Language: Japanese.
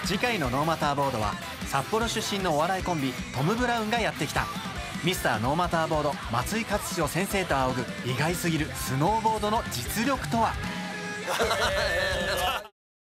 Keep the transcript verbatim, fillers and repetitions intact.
次回のノーマターボードは札幌出身のお笑いコンビトム・ブラウンがやってきた。ミスターノーマターボード松井勝代先生と仰ぐ意外すぎるスノーボードの実力とは。